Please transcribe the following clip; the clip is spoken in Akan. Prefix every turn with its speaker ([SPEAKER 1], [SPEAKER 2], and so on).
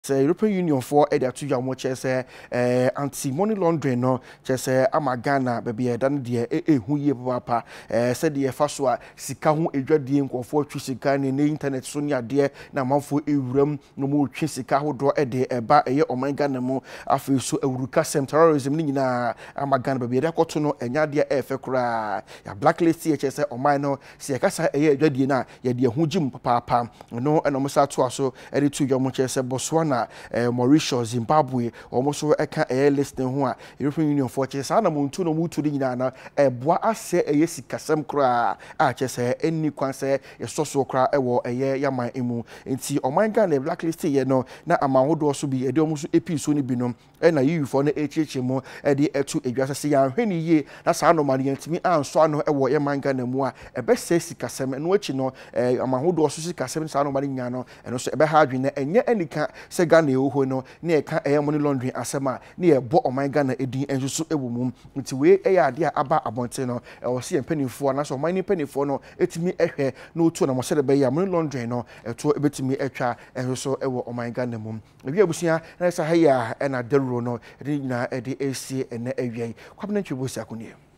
[SPEAKER 1] Say European Union for either to your much as anti-money laundering no just Ghana baby dan de who ye papa said the faswa sika ho edwade nkofo twi sika ne internet so nya de na manfo ewuram no mu twi sika ho do de eba eye Ghana mu afi so ewuruka sem terrorism ni nyina Ghana baby de koto no enya de efe kura ya blacklist ye chese no se kasa eye edwade na ye de ho jim papa no eno musa to aso ede to your much as Botswana Mauritius, Zimbabwe, almost eka list ho a European Union for chesa na muntu no mutu ni na boa ase yesi kasem kra a chese enni kwan se yesoso kra ewo yaman emu enti Ghana blacklist ye no na amahodo so bi ede omuso episo ni binom na EU for na echeche mu ede etu edwasa se ya hweni ye na sa no mane yantimi anso ano ewo yaman Ghana mu a ebe se sikasem no achi no amahodo so sikasem sa no mane nya no eno so ebe ha adwene enye enika Ghana eho no na e ka money laundering asema na e bo Ghana edin enso so ewo mum nti we ade aba abonte no e wo se empanifo na so ni panifo no etimi ehwe na otu na mo se de be ya money laundering no eto ebetimi etwa enso so ewo Ghana mum ebi abusia na sa ha ya na deruro no edi na edi esi ene awie kwabena ntwe bosi akonie